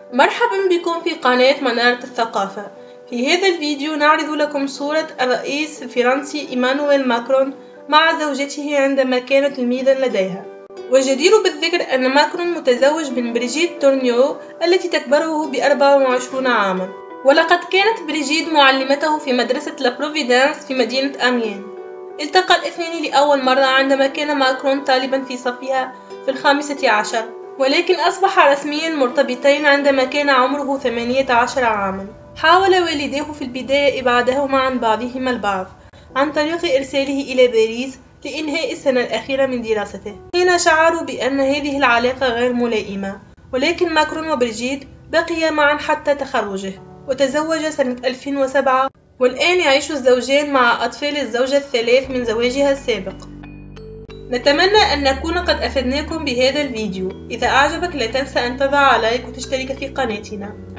مرحبا بكم في قناة منارة الثقافة. في هذا الفيديو نعرض لكم صورة الرئيس الفرنسي إيمانويل ماكرون مع زوجته عندما كان تلميذا لديها. وجدير بالذكر أن ماكرون متزوج من بريجيت تورنيو التي تكبره ب24 عاما، ولقد كانت بريجيت معلمته في مدرسة لا بروفيدانس في مدينة أميان. التقى الاثنين لأول مرة عندما كان ماكرون طالبا في صفها في 15، ولكن أصبح رسميا مرتبطين عندما كان عمره 18 عاما. حاول والداه في البداية إبعادهما عن بعضهما البعض عن طريق إرساله إلى باريس لإنهاء السنة الأخيرة من دراسته، حين شعروا بأن هذه العلاقة غير ملائمة. ولكن ماكرون وبريجيت بقيا معا حتى تخرجه، وتزوج سنة 2007، والآن يعيش الزوجان مع أطفال الزوجة الثلاث من زواجها السابق. نتمنى أن نكون قد أفدناكم بهذا الفيديو. إذا أعجبك لا تنسى أن تضع لايك وتشترك في قناتنا.